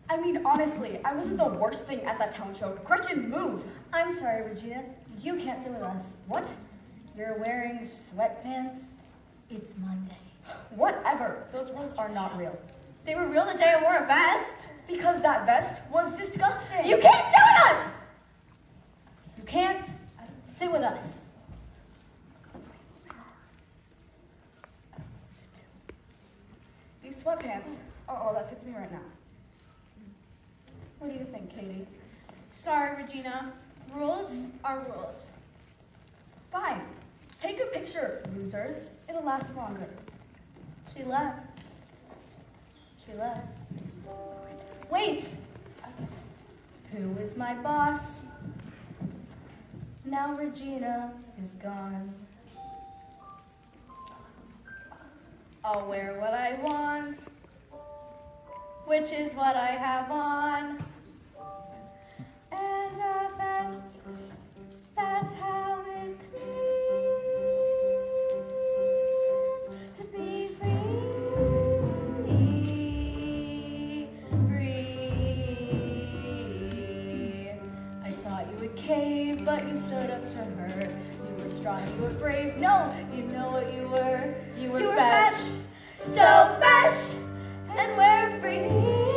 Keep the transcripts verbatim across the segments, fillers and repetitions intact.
I mean, honestly, I wasn't the worst thing at that talent show. Gretchen, move! I'm sorry, Regina. You can't sit with us. What? You're wearing sweatpants. It's Monday. Whatever. Those rules are not real. They were real the day I wore a vest. Because that vest was disgusting. You can't sit with us! You can't sit with us. These sweatpants are all that fits me right now. What do you think, Katie? Sorry, Regina. Rules are rules. Fine. Take a picture, losers. It'll last longer. She left. She left. Wait! Who is my boss? Now Regina is gone. I'll wear what I want, which is what I have on. And a vest, that's how it feels to be free, free. I thought you would cave, but you stood up to her. You were strong, you were brave. No, you know what you were. You were, you were fetch. So fetch, and we're free,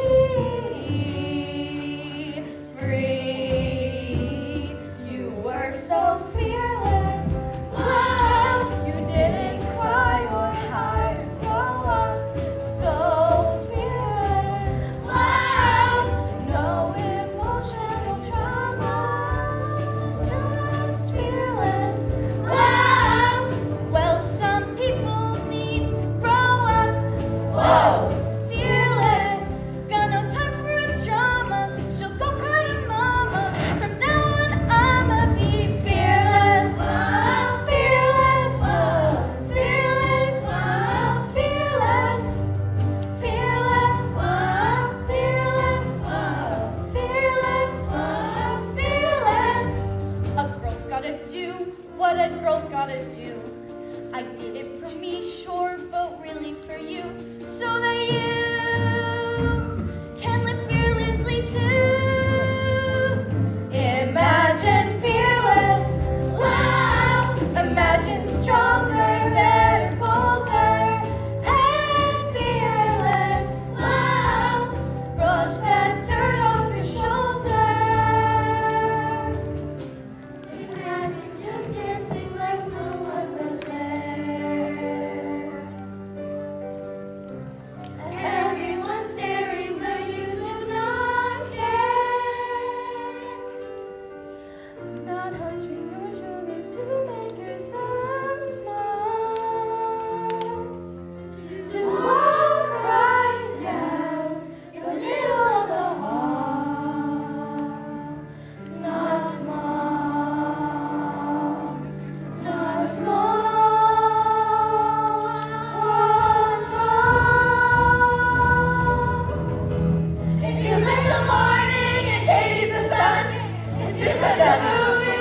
free. You were so fearless. Whoa. You didn't cry or hide or throw up. So fearless. Whoa. No emotional trauma. Just fearless. Whoa. Well, some people need to grow up. Whoa. Fearless. Got no time for drama. She'll go cry to mama. From now on, I'ma be fearless. Whoa. Fearless. Whoa. Fearless. Whoa. Fearless. Fearless. Whoa. Fearless. Whoa. Fearless. Whoa. Fearless. A girl's gotta do what a girl's gotta do. I did it for me, sure, but really for you, so that you can live fearlessly too. Imagine fearless. Wow. Imagine stronger, better, bolder, and fearless. Wow. Brush that dirt off your shoulder. Imagine just dancing like no one was there. Everyone's staring, but you do not care. Not hunching your shoulders to make yourself small. To walk right down the middle of the hall. Not small, not small, not small. It feels like the morning and Katie's the sun. It feels like the moon.